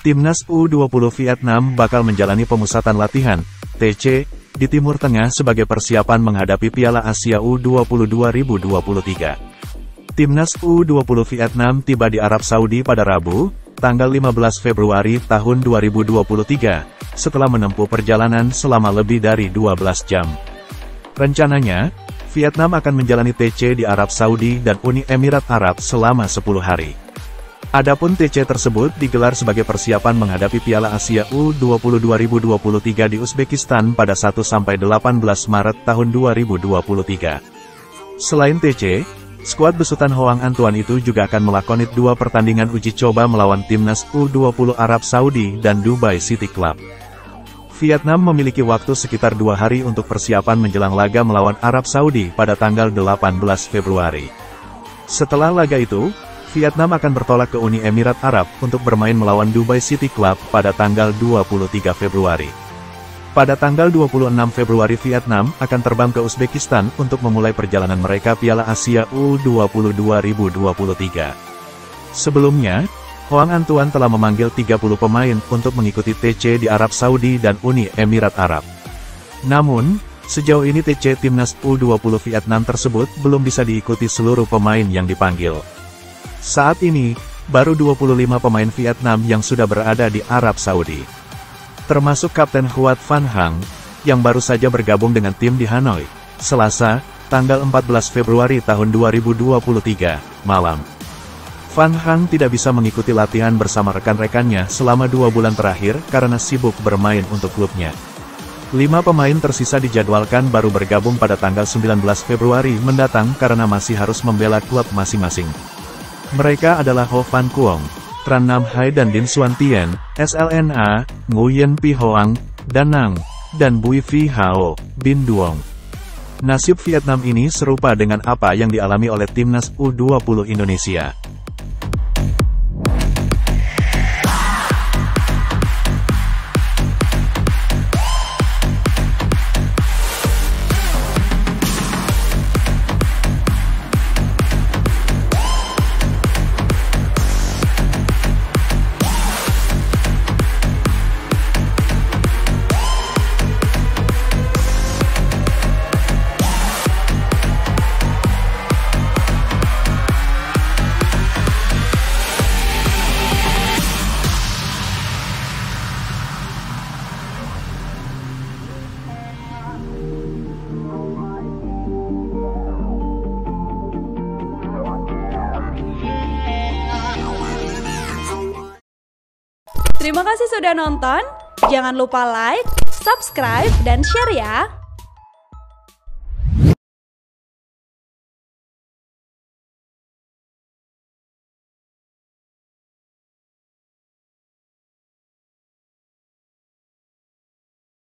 Timnas U20 Vietnam bakal menjalani pemusatan latihan, TC, di Timur Tengah sebagai persiapan menghadapi Piala Asia U20 2023. Timnas U20 Vietnam tiba di Arab Saudi pada Rabu, tanggal 15 Februari tahun 2023, setelah menempuh perjalanan selama lebih dari 12 jam. Rencananya, Vietnam akan menjalani TC di Arab Saudi dan Uni Emirat Arab selama 10 hari. Adapun TC tersebut digelar sebagai persiapan menghadapi Piala Asia U20 2023 di Uzbekistan pada 1–18 Maret tahun 2023. Selain TC, skuad besutan Hoang Antuan itu juga akan melakoni 2 pertandingan uji coba melawan Timnas U20 Arab Saudi dan Dubai City Club. Vietnam memiliki waktu sekitar 2 hari untuk persiapan menjelang laga melawan Arab Saudi pada tanggal 18 Februari. Setelah laga itu, Vietnam akan bertolak ke Uni Emirat Arab untuk bermain melawan Dubai City Club pada tanggal 23 Februari. Pada tanggal 26 Februari Vietnam akan terbang ke Uzbekistan untuk memulai perjalanan mereka Piala Asia U20 2023. Sebelumnya, Hoang Antuan telah memanggil 30 pemain untuk mengikuti TC di Arab Saudi dan Uni Emirat Arab. Namun, sejauh ini TC Timnas U20 Vietnam tersebut belum bisa diikuti seluruh pemain yang dipanggil. Saat ini, baru 25 pemain Vietnam yang sudah berada di Arab Saudi. Termasuk Kapten Huat Van Hang, yang baru saja bergabung dengan tim di Hanoi, Selasa, tanggal 14 Februari tahun 2023, malam. Van Hang tidak bisa mengikuti latihan bersama rekan-rekannya selama 2 bulan terakhir karena sibuk bermain untuk klubnya. 5 pemain tersisa dijadwalkan baru bergabung pada tanggal 19 Februari mendatang karena masih harus membela klub masing-masing. Mereka adalah Ho Van Cuong, Tran Nam Hai dan Din Xuan Tien, SLNA, Nguyen Pi Hoang, Danang, dan Bui Phi Hao, Bin Duong. Nasib Vietnam ini serupa dengan apa yang dialami oleh Timnas U20 Indonesia. Terima kasih sudah nonton, jangan lupa like, subscribe, dan share ya!